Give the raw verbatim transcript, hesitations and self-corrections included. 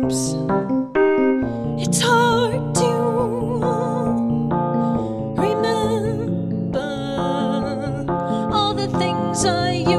times. It's hard to remember all the things I used